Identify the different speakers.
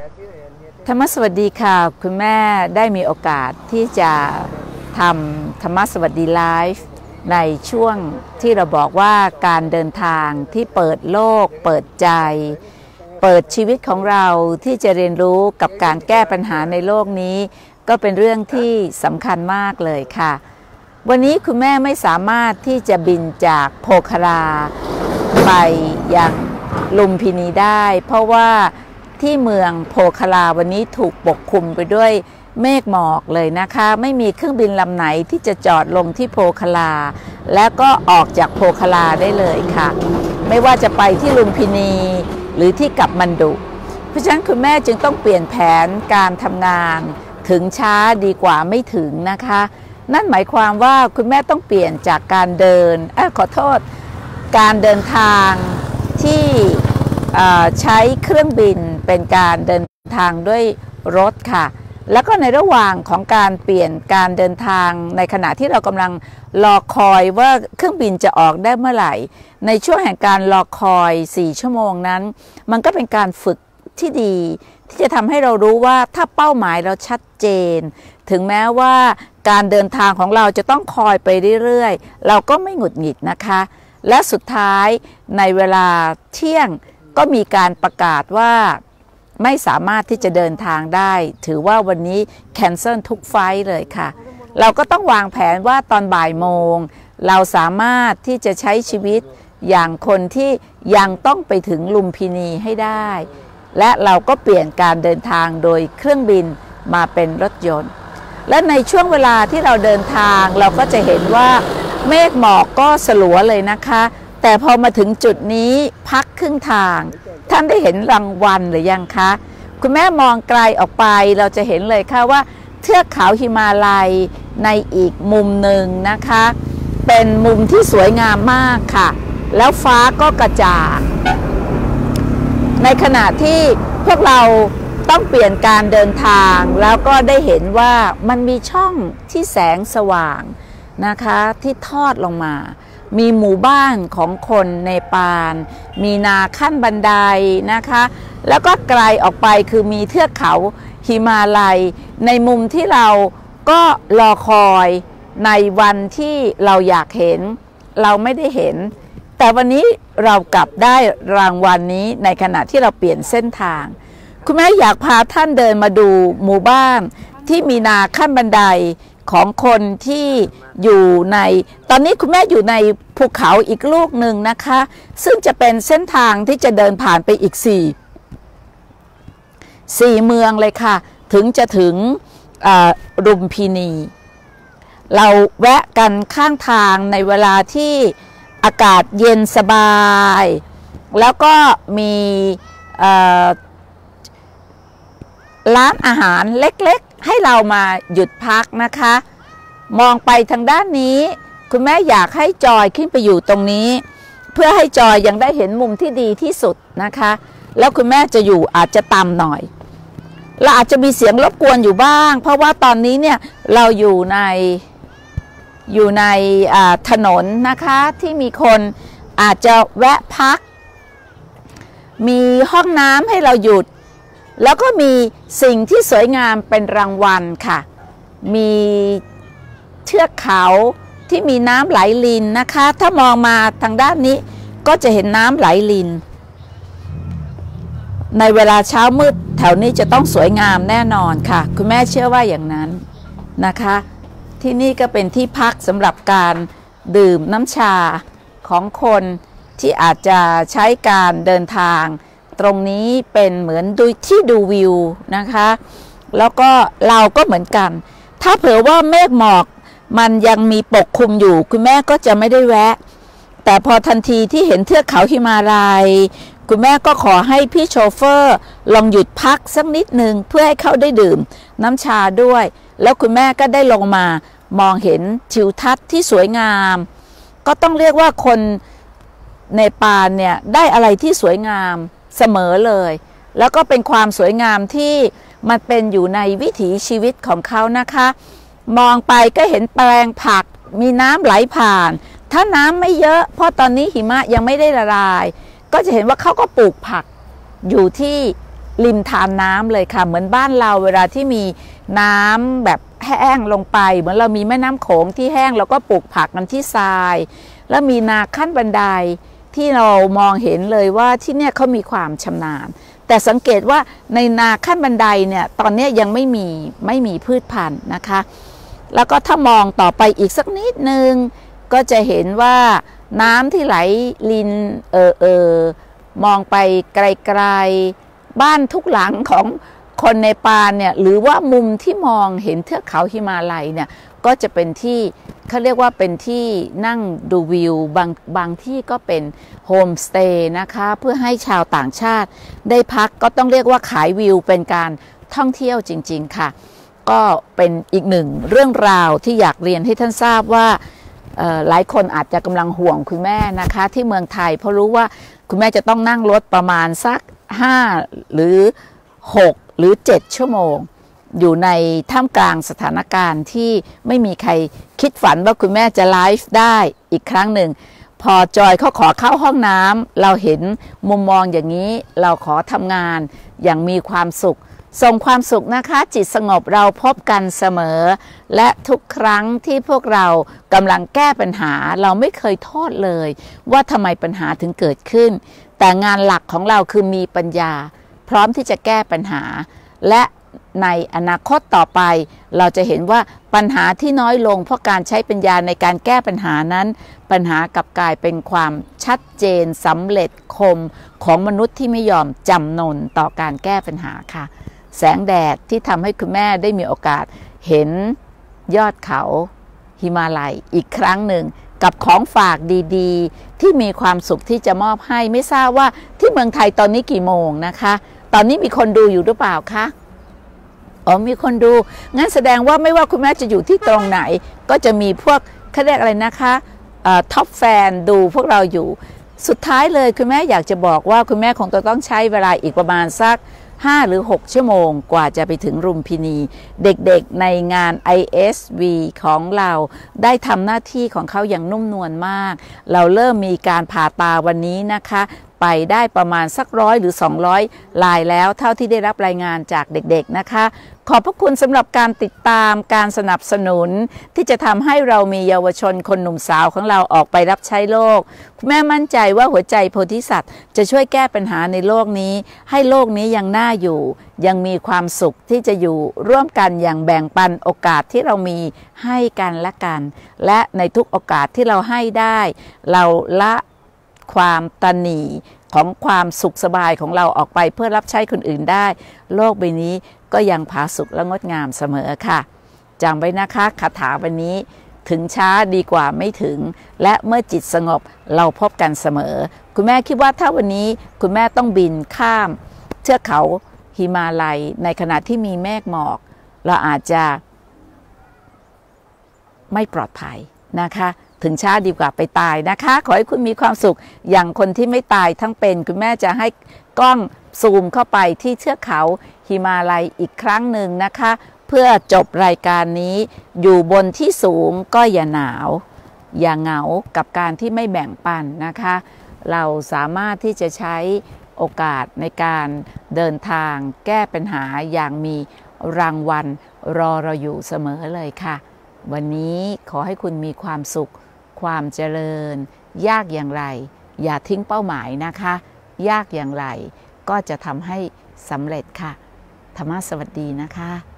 Speaker 1: ธรรมสวัสดีค่ะคุณแม่ได้มีโอกาสที่จะทำธรรมสวัสดีไลฟ์ในช่วงที่เราบอกว่าการเดินทางที่เปิดโลกเปิดใจเปิดชีวิตของเราที่จะเรียนรู้กับการแก้ปัญหาในโลกนี้ก็เป็นเรื่องที่สำคัญมากเลยค่ะวันนี้คุณแม่ไม่สามารถที่จะบินจากโพคาราไปยังลุมพินีได้เพราะว่าที่เมืองโพคาราวันนี้ถูกปกคลุมไปด้วยเมฆหมอกเลยนะคะไม่มีเครื่องบินลำไหนที่จะจอดลงที่โพคาราแล้วก็ออกจากโพคาราได้เลยค่ะไม่ว่าจะไปที่ลุมพินีหรือที่กัตมันดุเพราะฉะนั้นคุณแม่จึงต้องเปลี่ยนแผนการทำงานถึงช้าดีกว่าไม่ถึงนะคะนั่นหมายความว่าคุณแม่ต้องเปลี่ยนจากการเดินการเดินทางที่ใช้เครื่องบินเป็นการเดินทางด้วยรถค่ะแล้วก็ในระหว่างของการเปลี่ยนการเดินทางในขณะที่เรากำลังรอคอยว่าเครื่องบินจะออกได้เมื่อไหร่ในช่วงแห่งการรอคอย4 ชั่วโมงนั้นมันก็เป็นการฝึกที่ดีที่จะทำให้เรารู้ว่าถ้าเป้าหมายเราชัดเจนถึงแม้ว่าการเดินทางของเราจะต้องคอยไปเรื่อยๆเราก็ไม่หงุดหงิดนะคะและสุดท้ายในเวลาเที่ยงก็มีการประกาศว่าไม่สามารถที่จะเดินทางได้ถือว่าวันนี้แคนเซิลทุกไฟล์เลยค่ะเราก็ต้องวางแผนว่าตอนบ่ายโมงเราสามารถที่จะใช้ชีวิตอย่างคนที่ยังต้องไปถึงลุมพินีให้ได้และเราก็เปลี่ยนการเดินทางโดยเครื่องบินมาเป็นรถยนต์และในช่วงเวลาที่เราเดินทางเราก็จะเห็นว่าเมฆหมอกก็สลัวเลยนะคะแต่พอมาถึงจุดนี้พักครึ่งทางท่านได้เห็นรางวัลหรือยังคะคุณแม่มองไกลออกไปเราจะเห็นเลยค่ะว่าเทือกเขาหิมาลัยในอีกมุมหนึ่งนะคะเป็นมุมที่สวยงามมากค่ะแล้วฟ้าก็กระจ่างในขณะที่พวกเราต้องเปลี่ยนการเดินทางแล้วก็ได้เห็นว่ามันมีช่องที่แสงสว่างนะคะที่ทอดลงมามีหมู่บ้านของคนเนปาลมีนาขั้นบันไดนะคะแล้วก็ไกลออกไปคือมีเทือกเขาหิมาลัยในมุมที่เราก็รอคอยในวันที่เราอยากเห็นเราไม่ได้เห็นแต่วันนี้เรากลับได้รางวัลนี้ในขณะที่เราเปลี่ยนเส้นทางคุณแม่อยากพาท่านเดินมาดูหมู่บ้านที่มีนาขั้นบันไดของคนที่อยู่ในตอนนี้คุณแม่อยู่ในภูเขาอีกลูกหนึ่งนะคะซึ่งจะเป็นเส้นทางที่จะเดินผ่านไปอีก4เมืองเลยค่ะถึงจะถึงลุมพินีเราแวะกันข้างทางในเวลาที่อากาศเย็นสบายแล้วก็มีร้านอาหารเล็กๆให้เรามาหยุดพักนะคะมองไปทางด้านนี้คุณแม่อยากให้จอยขึ้นไปอยู่ตรงนี้เพื่อให้จอยยังได้เห็นมุมที่ดีที่สุดนะคะแล้วคุณแม่จะอยู่อาจจะต่ำหน่อยเราอาจจะมีเสียงรบกวนอยู่บ้างเพราะว่าตอนนี้เนี่ยเราอยู่ในถนนนะคะที่มีคนอาจจะแวะพักมีห้องน้ำให้เราหยุดแล้วก็มีสิ่งที่สวยงามเป็นรางวัลค่ะมีเทือกเขาที่มีน้ำไหลลินนะคะถ้ามองมาทางด้านนี้ก็จะเห็นน้ำไหลลินในเวลาเช้ามืดแถวนี้จะต้องสวยงามแน่นอนค่ะคุณแม่เชื่อว่าอย่างนั้นนะคะที่นี่ก็เป็นที่พักสำหรับการดื่มน้ำชาของคนที่อาจจะใช้การเดินทางตรงนี้เป็นเหมือนที่ดูวิวนะคะแล้วก็เราก็เหมือนกันถ้าเผื่อว่าเมฆหมอกมันยังมีปกคลุมอยู่คุณแม่ก็จะไม่ได้แวะแต่พอทันทีที่เห็นเทือกเขาหิมาลัยคุณแม่ก็ขอให้พี่โชเฟอร์ลองหยุดพักสักนิดนึงเพื่อให้เขาได้ดื่มน้ำชาด้วยแล้วคุณแม่ก็ได้ลงมามองเห็นทิวทัศน์ที่สวยงามก็ต้องเรียกว่าคนเนปาลเนี่ยได้อะไรที่สวยงามเสมอเลยแล้วก็เป็นความสวยงามที่มันเป็นอยู่ในวิถีชีวิตของเขานะคะมองไปก็เห็นแปลงผักมีน้ำไหลผ่านถ้าน้ำไม่เยอะเพราะตอนนี้หิมะยังไม่ได้ละลายก็จะเห็นว่าเขาก็ปลูกผักอยู่ที่ริมทานน้ำเลยค่ะเหมือนบ้านเราเวลาที่มีน้ำแบบแห้งลงไปเหมือนเรามีแม่น้ำโขงที่แห้งเราก็ปลูกผักกันที่ทรายแล้วมีนาขั้นบันไดที่เรามองเห็นเลยว่าที่เนี่ยเขามีความชำนาญแต่สังเกตว่าในนาขั้นบันไดเนี่ยตอนนี้ยังไม่มีพืชพันธุ์นะคะแล้วก็ถ้ามองต่อไปอีกสักนิดนึงก็จะเห็นว่าน้ำที่ไหลลินมองไปไกลๆบ้านทุกหลังของคนในปานเนี่ยหรือว่ามุมที่มองเห็นเทือกเขาหิมาลัยเนี่ยก็จะเป็นที่เขาเรียกว่าเป็นที่นั่งดูวิวบางที่ก็เป็นโฮมสเตย์นะคะเพื่อให้ชาวต่างชาติได้พักก็ต้องเรียกว่าขายวิวเป็นการท่องเที่ยวจริงๆค่ะก็เป็นอีกหนึ่งเรื่องราวที่อยากเรียนให้ท่านทราบว่าหลายคนอาจจะกำลังห่วงคุณแม่นะคะที่เมืองไทยเพราะรู้ว่าคุณแม่จะต้องนั่งรถประมาณสัก5หรือ6หรือ7ชั่วโมงอยู่ในท่ามกลางสถานการณ์ที่ไม่มีใครคิดฝันว่าคุณแม่จะไลฟ์ได้อีกครั้งหนึ่งพอจอยเขาขอเข้าห้องน้ำเราเห็นมุมมองอย่างนี้เราขอทำงานอย่างมีความสุขส่งความสุขนะคะจิตสงบเราพบกันเสมอและทุกครั้งที่พวกเรากำลังแก้ปัญหาเราไม่เคยโทษเลยว่าทำไมปัญหาถึงเกิดขึ้นแต่งานหลักของเราคือมีปัญญาพร้อมที่จะแก้ปัญหาและในอนาคตต่อไปเราจะเห็นว่าปัญหาที่น้อยลงเพราะการใช้ปัญญาในการแก้ปัญหานั้นปัญหากลับกลายเป็นความชัดเจนสำเร็จคมของมนุษย์ที่ไม่ยอมจำนนต่อการแก้ปัญหาค่ะแสงแดดที่ทำให้คุณแม่ได้มีโอกาสเห็นยอดเขาหิมาลัยอีกครั้งหนึ่งกับของฝากดีๆที่มีความสุขที่จะมอบให้ไม่ทราบว่าที่เมืองไทยตอนนี้กี่โมงนะคะตอนนี้มีคนดูอยู่หรือเปล่าคะมีคนดูงั้นแสดงว่าไม่ว่าคุณแม่จะอยู่ที่ตรงไหนก็จะมีพวกเขาเรียกอะไรนะคะท็อปแฟนดูพวกเราอยู่สุดท้ายเลยคุณแม่อยากจะบอกว่าคุณแม่คงต้องใช้เวลาอีกประมาณสัก5หรือ6ชั่วโมงกว่าจะไปถึงลุมพินีเด็กๆในงาน ISV ของเราได้ทำหน้าที่ของเขาอย่างนุ่มนวลมากเราเริ่มมีการผ่าตาวันนี้นะคะไปได้ประมาณสัก100หรือ200รายแล้วเท่าที่ได้รับรายงานจากเด็กๆนะคะขอบพระคุณสำหรับการติดตามการสนับสนุนที่จะทำให้เรามีเยาวชนคนหนุ่มสาวของเราออกไปรับใช้โลกคุณแม่มั่นใจว่าหัวใจโพธิสัตว์จะช่วยแก้ปัญหาในโลกนี้ให้โลกนี้ยังน่าอยู่ยังมีความสุขที่จะอยู่ร่วมกันอย่างแบ่งปันโอกาสที่เรามีให้กันและกันและในทุกโอกาสที่เราให้ได้เราละความตนีของความสุขสบายของเราออกไปเพื่อรับใช้คนอื่นได้โลกใบนี้ก็ยังผาสุกและงดงามเสมอค่ะจำไว้นะคะคาถาวันนี้ถึงช้าดีกว่าไม่ถึงและเมื่อจิตสงบเราพบกันเสมอคุณแม่คิดว่าถ้าวันนี้คุณแม่ต้องบินข้ามเทือกเขาหิมาลัยในขณะที่มีเมฆหมอกเราอาจจะไม่ปลอดภัยนะคะถึงช้าดีกว่าไปตายนะคะขอให้คุณมีความสุขอย่างคนที่ไม่ตายทั้งเป็นคุณแม่จะให้กล้องซูมเข้าไปที่เทือกเขาหิมาลัยอีกครั้งหนึ่งนะคะเพื่อจบรายการนี้อยู่บนที่สูงก็อย่าหนาวอย่าเหงากับการที่ไม่แบ่งปันนะคะเราสามารถที่จะใช้โอกาสในการเดินทางแก้ปัญหาอย่างมีรางวัลรอเราอยู่เสมอเลยค่ะวันนี้ขอให้คุณมีความสุขความเจริญยากอย่างไรอย่าทิ้งเป้าหมายนะคะยากอย่างไรก็จะทำให้สำเร็จค่ะธรรมะสวัสดีนะคะ